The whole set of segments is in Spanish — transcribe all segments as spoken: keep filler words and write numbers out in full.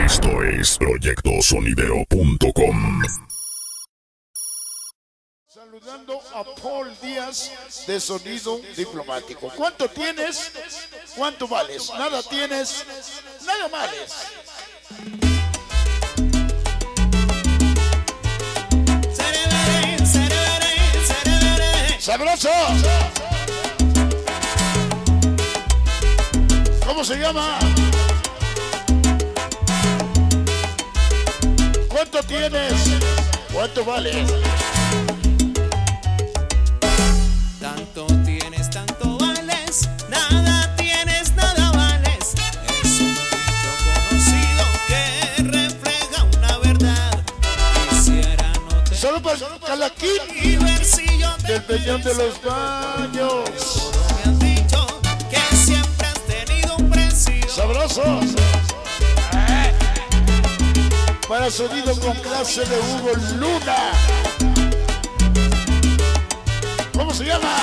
Esto es proyecto sonidero punto com. Saludando a Paul Díaz de Sonido Diplomático. ¿Cuánto tienes? ¿Cuánto vales? Nada tienes, nada vales. ¡Sabroso! ¿Cómo se llama? ¿Cuánto tienes? ¿Cuánto vales? Tanto tienes, tanto vales, nada tienes, nada vales. Es un dicho conocido que refleja una verdad. Quisiera no tener Solo para Calaquín y ver si yo te del Peñón de los Baños. Me han dicho que siempre has tenido un precio. Sabroso. Para Sonido con clase de Hugo Luna. ¿Cómo se llama?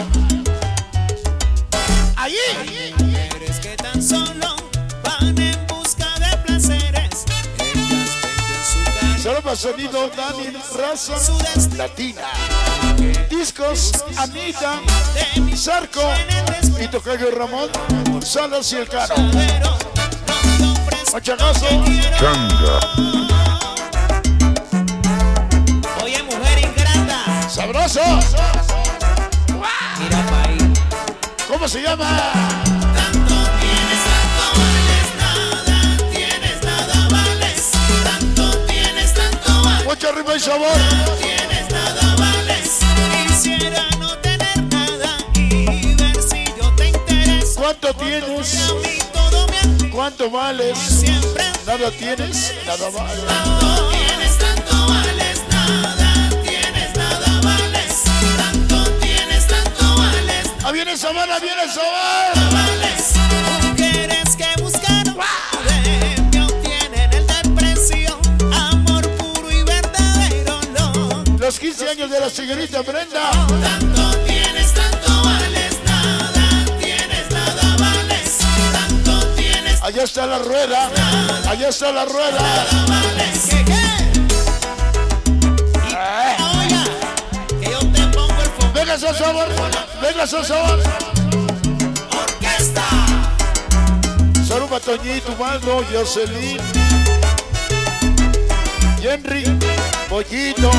Allí. Mujeres que tan solo van en busca de placeres. Ellas venden su cara. Solo para Sonido Dani Raza Latina. Discos Anita, Zarco y Tocayo Ramón Salas y el Cano. Machagazo. Changa. Oye, mujer ingrata. Sabroso. Mira pa' ahí. ¿Cómo se llama? Tanto tienes, tanto vales, nada tienes, nada vales. Tanto tienes, tanto vales. Mucho ritmo y sabor. Tienes, nada vales. Quisiera no tener nada y ver si yo te intereso. ¿Cuánto Porque tienes? a mí todo me han ¿Cuánto vales? siempre. Nada tienes, nada vales. Tanto tienes, tanto vales, nada tienes, nada vales. Tanto tienes, tanto vales, ¡Ah, viene Sabana, viene Sabana! vales. Mujeres que buscaron premio tienen el desprecio. Amor puro y verdadero, no. Los quince años de la señorita Brenda. Tanto tienes, tanto vales, nada tienes, nada vales. Tanto tienes, Allá está la rueda. Allá está la rueda. nada vales. ¿Qué, qué? Eh. Oiga, que yo te pongo el foco. Venga ese sabor. Venga ese sabor. Orquesta. Salud para Toñito, Maldo, Jocelyn, Henry, Pollito.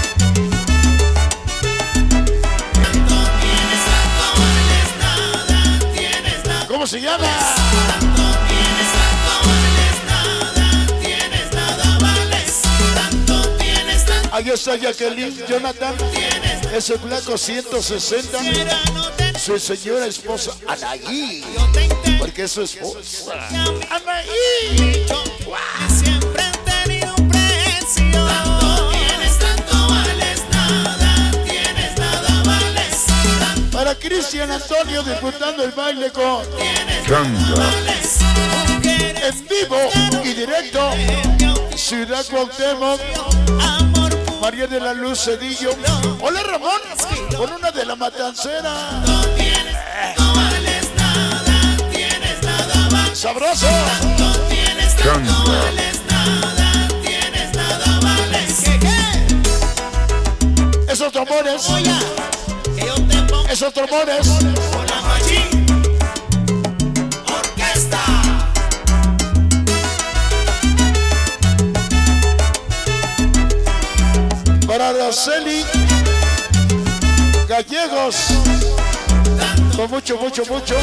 Tanto tienes, tanto vales, nada tienes, nada. ¿Cómo se llama? Tanto tienes, tanto vales, nada tienes, nada vales. Tanto tienes, tanto Allá está Jacqueline, Jonathan, tienes. ese flaco ciento sesenta. Quisiera no tener, Su señora esposa, Anaí. yo te intereso. Porque es su esposa. Que Anaí. siempre han tenido un precio. Tanto tienes, tanto vales, nada tienes, nada vales. Tanto Para Cristian Antonio disfrutando el baile con Changa. vales. Mujeres en vivo y directo Ciudad Cuauhtémoc, amor puro. María de la Luz Cedillo. Hola Ramón, con una de la Matancera. No tienes, no vales nada, tienes nada vales. Sabroso. No tienes, no Changa. vales nada, tienes nada vales. ¿Qué, qué? Esos tambores, Oiga, que yo te pongo esos tambores. con la machín. Orquesta. Para Araceli Gallegos, con mucho, mucho, mucho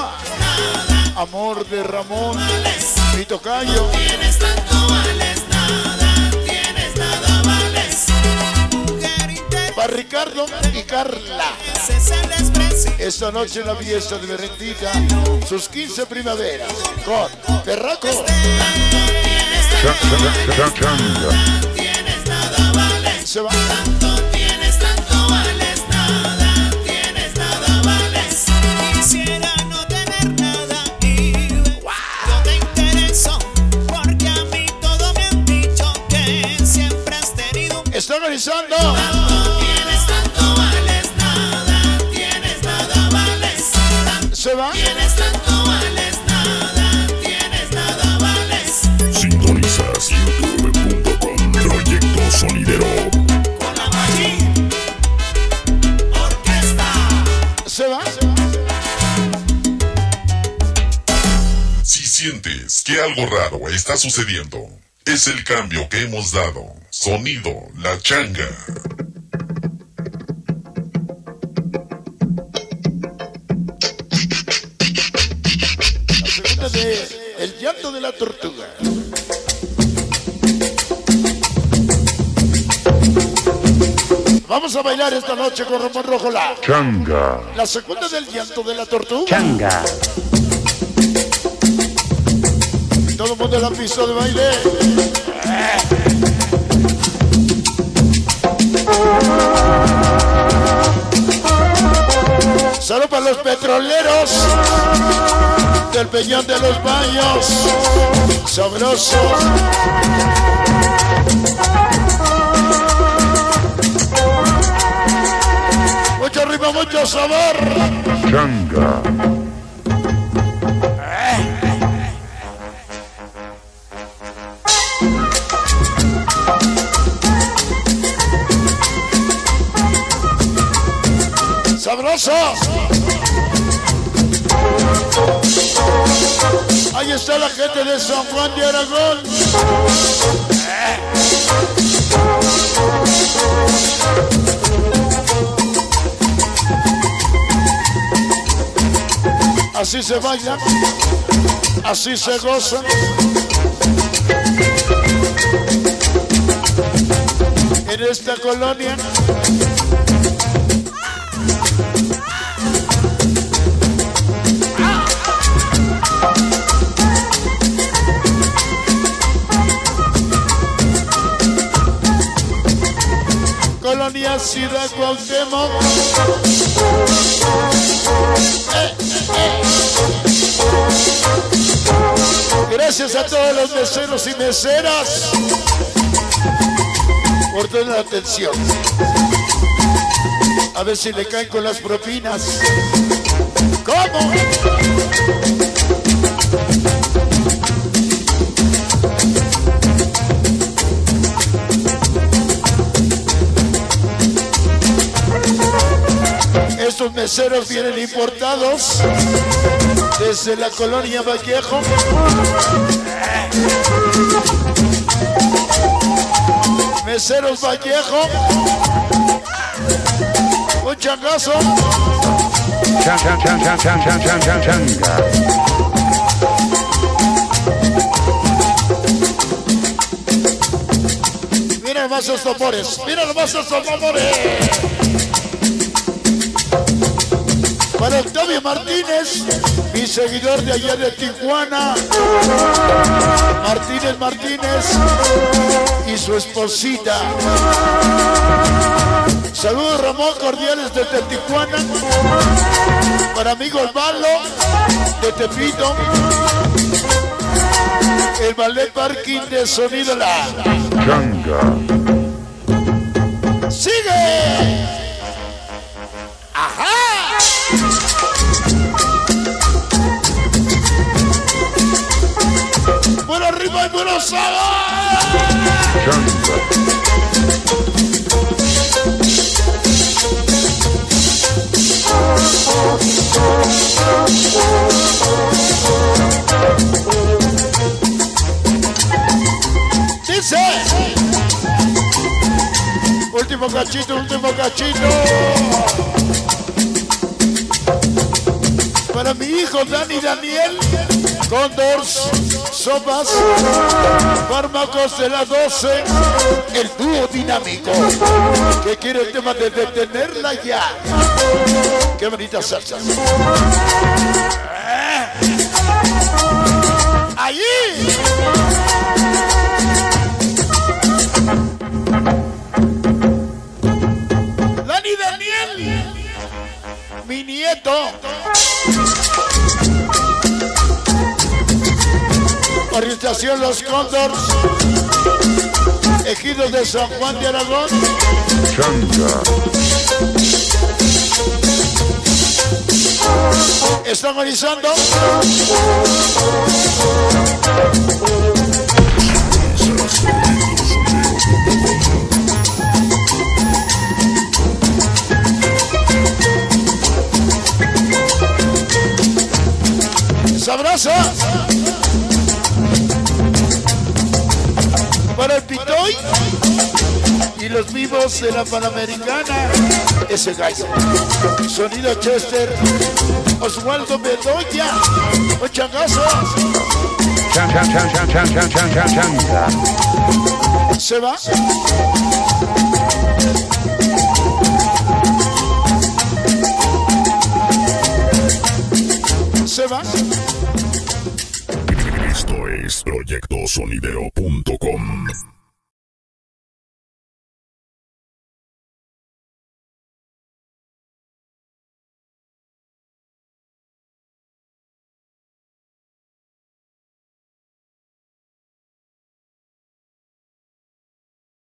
amor de Ramón y Tocayo. Tienes tanto vales nada, tienes nada vales. Mujer inter- Para Ricardo y Carla, ese es el desprecio. esta noche en la fiesta de Berendita, sus quince primaveras con Perraco. Changa. Changa. Tienes nada vales. Se va. Tanto tienes, tanto vales, nada tienes, nada vales. Quisiera no tener nada y ver, yo te intereso, porque a mí todo me han dicho que siempre has tenido un Está organizando tanto tienes, tanto vales, nada tienes, nada vales. Tanto se va. tienes, tanto vales, nada tienes, nada vales. Sintonía. que algo raro está sucediendo. Es el cambio que hemos dado. Sonido La Changa. La segunda de El Llanto de la Tortuga. Vamos a bailar esta noche con Ramón Rojo la Changa. La segunda del Llanto de la Tortuga. Changa. Todo el mundo en la pista de baile. Salud para los petroleros del Peñón de los Baños. Sabroso. Mucho ritmo, mucho sabor. Changa. Sabroso. Ahí está la gente de San Juan de Aragón. Así se baila, así se goza. En esta colonia. Colonia Ciudad Cuauhtémoc. Eh, eh. Gracias a todos los meseros y meseras por toda la atención. A ver si le caen con las propinas. ¿Cómo? Estos meseros vienen importados desde la colonia Vallejo. Meseros Vallejo. Un changazo. Chan, chan, chan, chan, chan, chan, chan, chan, changa. Mira nomás esos tambores. Mira nomás esos tambores. Para Octavio Martínez, mi seguidor de allá de Tijuana, Martínez Martínez y su esposita. Saludos Ramón, cordiales desde Tijuana. Para amigo Osvaldo de Tepito, el ballet parking de Sonido La Changa. ¡Sigue! ¡Ajá! ¡Bueno ritmo y bueno sabor! Changa. Dice: último cachito, último cachito. Para mi hijo Dani Daniel, Condors, sopas, fármacos de la doce, el dúo dinámico, que quiere el tema de detenerla ya. Qué bonita salsa. Allí. Dani Daniel, mi nieto. Organización Los Condors, Ejidos de San Juan de Aragón. Changa. Está organizando. Sabrosa. Para el Pitoy y los vivos de la Panamericana, ese gallo. Sonido Chester, Oswaldo Bedoya, un changazo. Chan, chan, chan, chan, chan, chan, chan, chan, changa. Se va. Se va. Esto es proyecto sonidero punto com.